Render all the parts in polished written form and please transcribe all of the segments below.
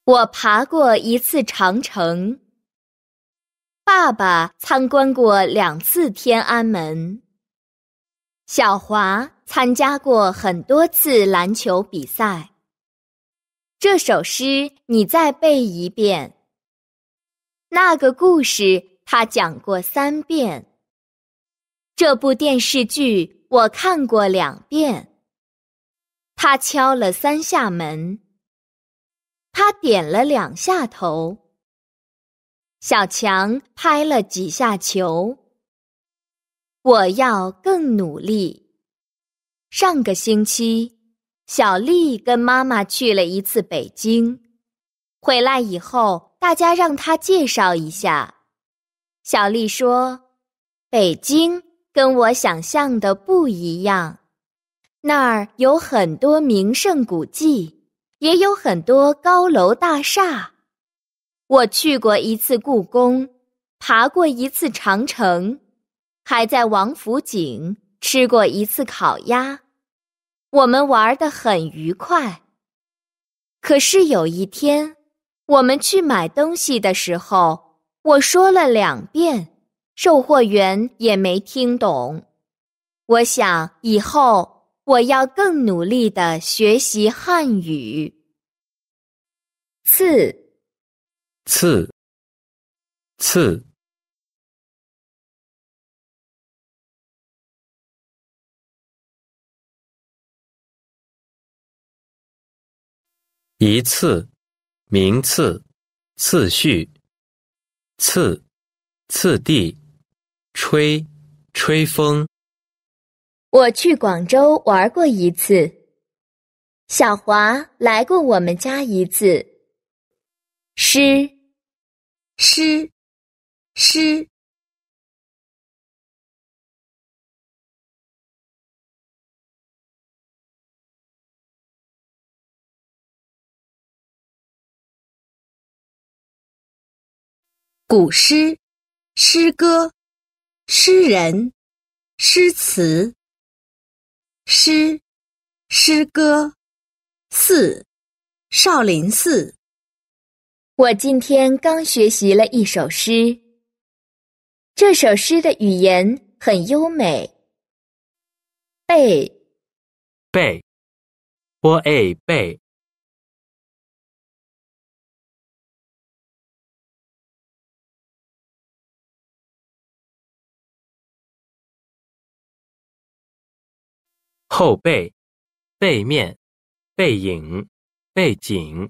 我爬过一次长城。爸爸参观过2次天安门。小华参加过很多次篮球比赛。这首诗你再背一遍。那个故事他讲过3遍。这部电视剧我看过2遍。他敲了3下门。他点了2下头。小强拍了几下球。我要更努力。上个星期，小丽跟妈妈去了一次北京。回来以后，大家让她介绍一下。小丽说，北京跟我想象的不一样。那儿有很多名胜古迹，也有很多高楼大厦。我去过一次故宫，爬过一次长城，还在王府井吃过一次烤鸭。我们玩得很愉快。可是有一天，我们去买东西的时候，我说了2遍，售货员也没听懂。我想以后我要更努力地学习汉语。 次一次，名次，次序，次第，吹风。 我去广州玩过一次。小华来过我们家一次。诗古诗、诗歌、诗人、诗词。诗歌。少林寺。 我今天刚学习了一首诗。这首诗的语言很优美。背， 我背。后背，背面，背影，背景。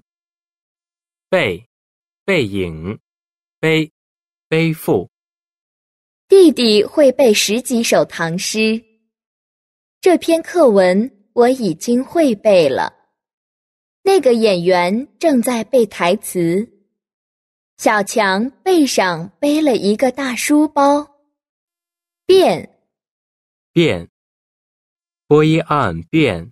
背影，背负。 弟弟会背10几首唐诗。这篇课文我已经会背了。那个演员正在背台词。小强背上背了一个大书包。变， 灰暗变。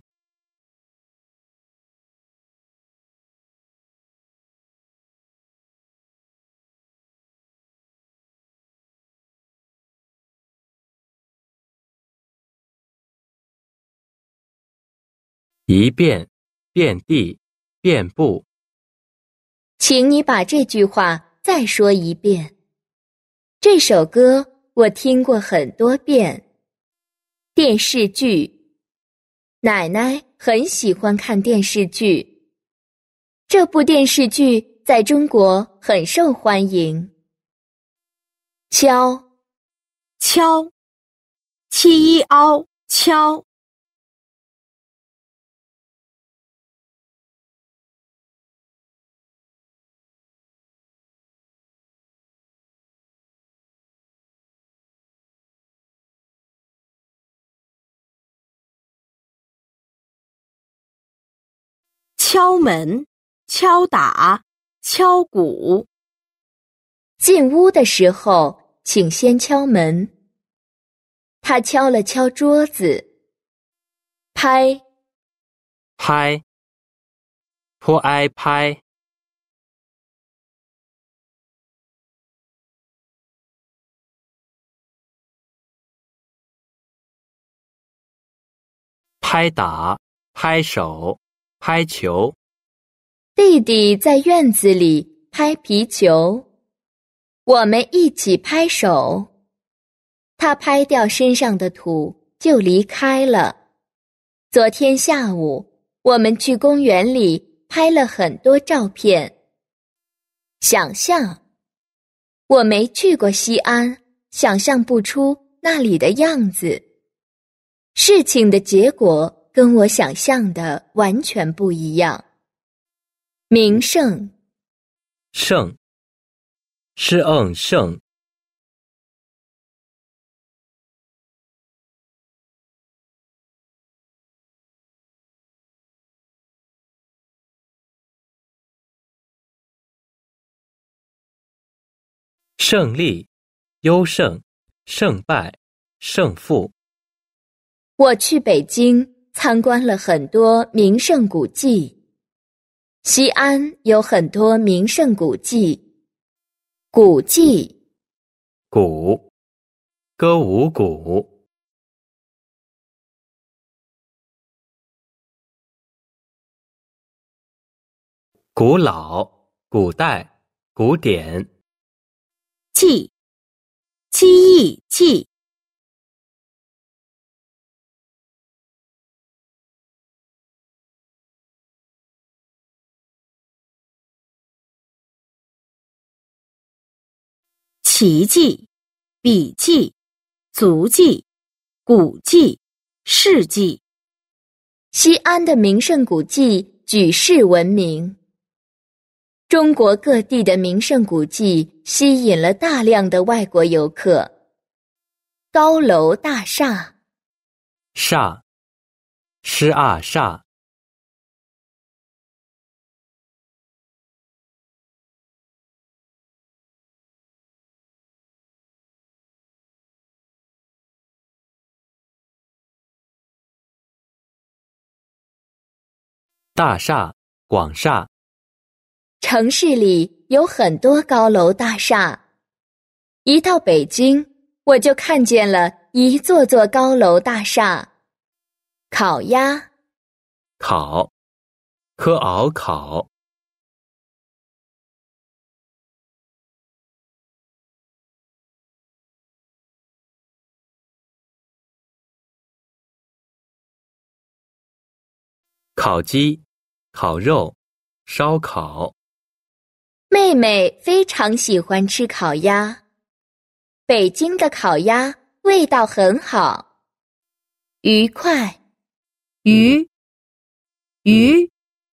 一遍，遍地，遍布。 请你把这句话再说一遍。这首歌我听过很多遍。电视剧，奶奶很喜欢看电视剧。这部电视剧在中国很受欢迎。敲， 七一凹，敲。敲门，敲打，敲鼓。 进屋的时候，请先敲门。他敲了敲桌子。拍， 坡挨拍。拍打，拍手，拍球。 弟弟在院子里拍皮球，我们一起拍手。他拍掉身上的土就离开了。昨天下午，我们去公园里拍了很多照片。想象，我没去过西安，想象不出那里的样子。事情的结果跟我想象的完全不一样。名胜， 胜，是胜。胜利，优胜，胜败，胜负。 我去北京参观了很多名胜古迹。西安有很多名胜古迹。古迹， 鼓，歌舞鼓。古老，古代，古典。 记，记忆记。奇迹，笔记，足迹，古迹，事迹。 西安的名胜古迹举世闻名。中国各地的名胜古迹吸引了大量的外国游客。高楼大厦， 厦，诗啊厦。大厦，广厦。 城市里有很多高楼大厦。一到北京，我就看见了一座座高楼大厦。烤鸭， 烤，科熬烤。烤鸡，烤肉，烧烤。 妹妹非常喜欢吃烤鸭。北京的烤鸭味道很好。愉快， 鱼，鱼。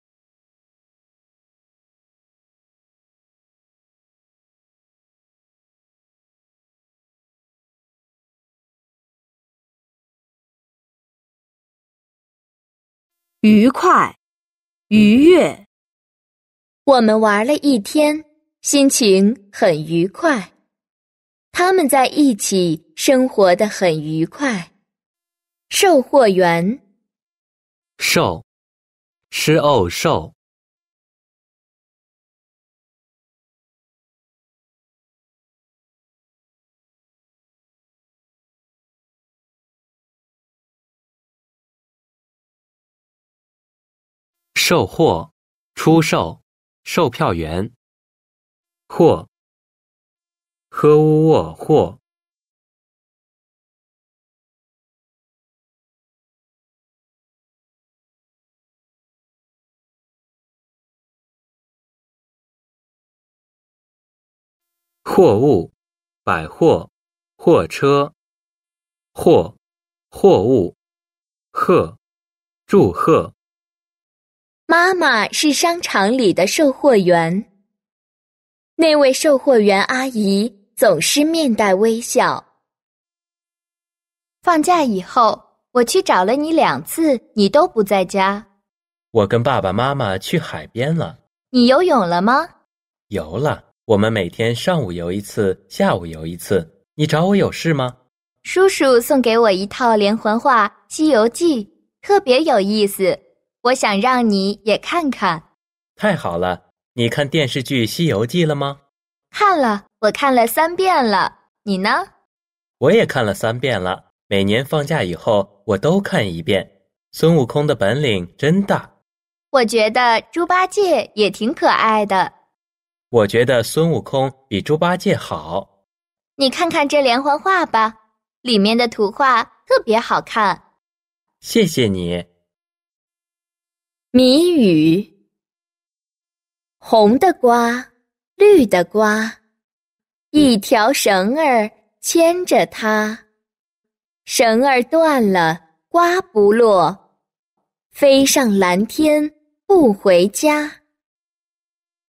愉快，愉悦。 我们玩了一天，心情很愉快。他们在一起生活得很愉快。售货员， 售，诗哦售。售货，出售，售票员。货，呵乌沃货。货物，百货，货车。货，货物。贺，祝贺。 妈妈是商场里的售货员。那位售货员阿姨总是面带微笑。放假以后，我去找了你2次，你都不在家。 我跟爸爸妈妈去海边了。 你游泳了吗？ 游了，我们每天上午游一次，下午游一次。你找我有事吗？ 叔叔送给我一套连环画《西游记》，特别有意思，我想让你也看看。 太好了，你看电视剧《西游记》了吗？ 看了，我看了3遍了。你呢？ 我也看了3遍了，每年放假以后我都看一遍。孙悟空的本领真大。 我觉得猪八戒也挺可爱的。 我觉得孙悟空比猪八戒好。 你看看这连环画吧，里面的图画特别好看。 谢谢你。 谜语：红的瓜，绿的瓜，一条绳儿牵着它，绳儿断了，瓜不落，飞上蓝天不回家。